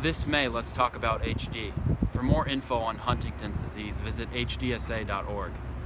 This May, let's talk about HD. For more info on Huntington's disease, visit hdsa.org.